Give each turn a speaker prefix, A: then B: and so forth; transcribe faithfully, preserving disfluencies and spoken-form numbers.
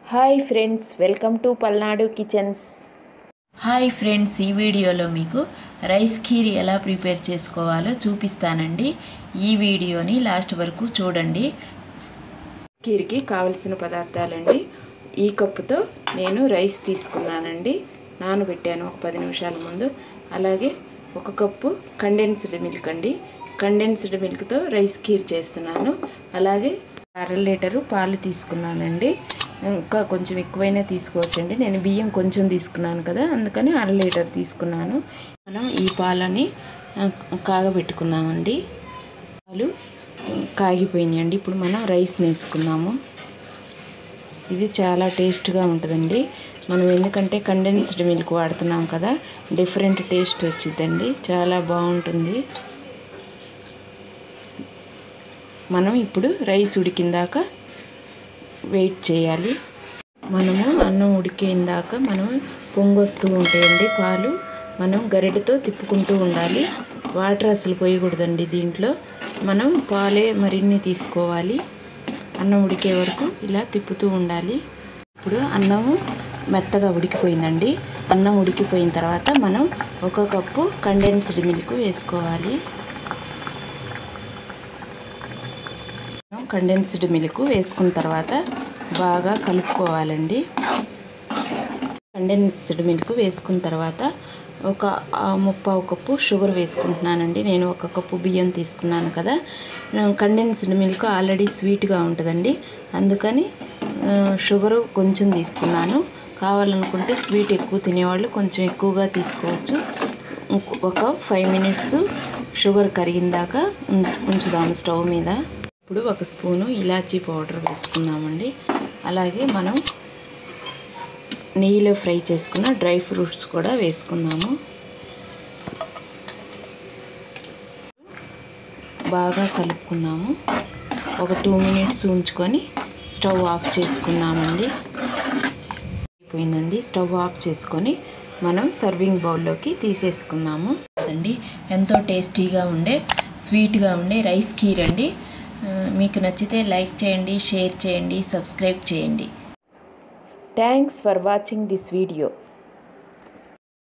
A: Hi friends, welcome to Palnadu kitchens. Hi friends, ఈ వీడియోలో మీకు రైస్ ఖీర్ ఎలా ప్రిపేర్ చేసుకోవాలో చూపిస్తానండి. ఈ వీడియోని లాస్ట్ వరకు చూడండి. ఖీర్కి కావలసిన పదార్థాలండి. ఈ కప్పుతో నేను రైస్ తీసుకున్నానండి, నానబెట్టాను ఒక పది నిమిషాల ముందు. అలాగే ఒక కప్పు కండెన్స్డ్ మిల్క్ అండి, కండెన్స్డ్ మిల్క్తో రైస్ ఖీర్ చేస్తున్నాను. అలాగే అర లీటరు పాలు తీసుకున్నానండి. ఇంకా కొంచెం ఎక్కువైనా తీసుకోవచ్చండి. నేను బియ్యం కొంచెం తీసుకున్నాను కదా, అందుకని అర లీటర్ తీసుకున్నాను. మనం ఈ పాలని కాగబెట్టుకుందామండి. పాలు కాగిపోయినాయండి. ఇప్పుడు మనం రైస్ వేసుకున్నాము. ఇది చాలా టేస్ట్గా ఉంటుందండి. మనం ఎందుకంటే కండెన్స్డ్ మిల్క్ వాడుతున్నాం కదా, డిఫరెంట్ టేస్ట్ వచ్చిందండి, చాలా బాగుంటుంది. మనం ఇప్పుడు రైస్ ఉడికిందాక వెయిట్ చేయాలి. మనము అన్నం ఉడికేందాక మనం పొంగొస్తూ ఉంటాయండి పాలు. మనం గరిటెతో తిప్పుకుంటూ ఉండాలి. వాటర్ అసలు పోయకూడదండి దీంట్లో. మనం పాలే మరిన్ని తీసుకోవాలి. అన్నం ఉడికే వరకు ఇలా తిప్పుతూ ఉండాలి. ఇప్పుడు అన్నము మెత్తగా ఉడికిపోయిందండి. అన్నం ఉడికిపోయిన తర్వాత మనం ఒక కప్పు కండెన్స్డ్ మిల్క్ వేసుకోవాలి. కండెన్స్డ్ మిల్క్ వేసుకున్న తర్వాత బాగా కలుపుకోవాలండి. కండెన్స్డ్ మిల్క్ వేసుకున్న తర్వాత ఒక ముప్పావు కప్పు షుగర్ వేసుకుంటున్నానండి. నేను ఒక కప్పు బియ్యం తీసుకున్నాను కదా. కండెన్స్డ్ మిల్క్ ఆల్రెడీ స్వీట్గా ఉంటుందండి, అందుకని షుగరు కొంచెం తీసుకున్నాను. కావాలనుకుంటే స్వీట్ ఎక్కువ తినేవాళ్ళు కొంచెం ఎక్కువగా తీసుకోవచ్చు. ఒక ఫైవ్ మినిట్స్ షుగర్ కరిగిందాక ఉంచుదాము స్టవ్ మీద. ఇప్పుడు ఒక స్పూను ఇలాచీ పౌడర్ వేసుకుందామండి. అలాగే మనం నెయ్యిలో ఫ్రై చేసుకున్న డ్రై ఫ్రూట్స్ కూడా వేసుకుందాము. బాగా కలుపుకుందాము. ఒక టూ మినిట్స్ ఉంచుకొని స్టవ్ ఆఫ్ చేసుకుందామండి. అయిపోయిందండి. స్టవ్ ఆఫ్ చేసుకొని మనం సర్వింగ్ బౌల్లోకి తీసేసుకుందాము. అండి, ఎంతో టేస్టీగా ఉండే స్వీట్గా ఉండే రైస్ ఖీర్ అండి. మీకు నచ్చితే లైక్ చేయండి, షేర్ చేయండి, సబ్స్క్రైబ్ చేయండి. Thanks for watching this video.